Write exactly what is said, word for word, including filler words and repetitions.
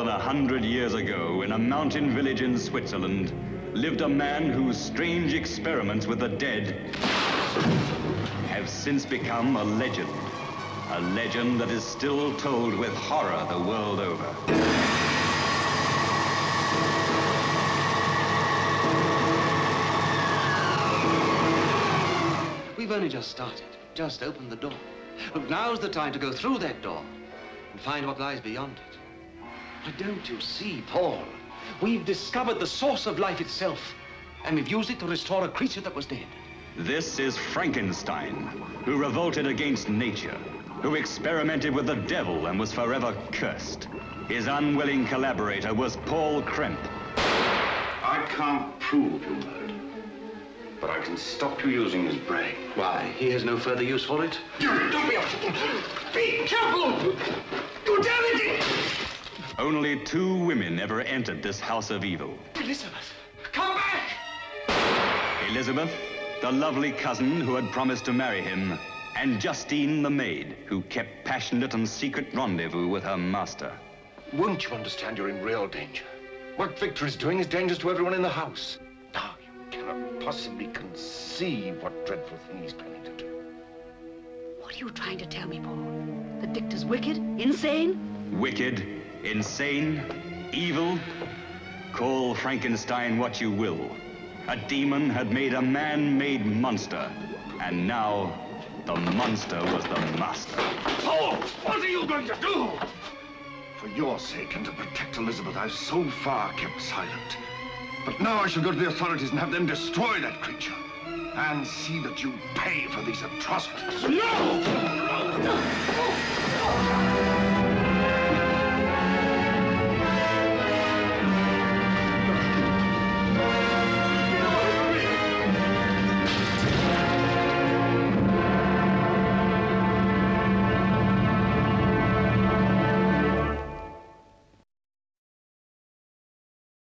than a hundred years ago, in a mountain village in Switzerland, lived a man whose strange experiments with the dead have since become a legend. A legend that is still told with horror the world over. We've only just started, just opened the door. Look, now's the time to go through that door and find what lies beyond it. Why, don't you see, Paul? We've discovered the source of life itself, and we've used it to restore a creature that was dead. This is Frankenstein, who revolted against nature, who experimented with the devil and was forever cursed. His unwilling collaborator was Paul Kremp. I can't prove you murdered, but I can stop you using his brain. Why, he has no further use for it? Don't be... Be careful! You damn it! Only two women ever entered this house of evil. Elizabeth, come back! Elizabeth, the lovely cousin who had promised to marry him, and Justine the maid, who kept passionate and secret rendezvous with her master. Won't you understand you're in real danger? What Victor is doing is dangerous to everyone in the house. Now, you cannot possibly conceive what dreadful thing he's planning to do. What are you trying to tell me, Paul? That Victor's wicked? Insane? Wicked, insane, evil? Call Frankenstein what you will. A demon had made a man-made monster, and now the monster was the master. Paul, what are you going to do? For your sake and to protect Elizabeth, I've so far kept silent. But now I shall go to the authorities and have them destroy that creature. And see that you pay for these atrocities. No! No!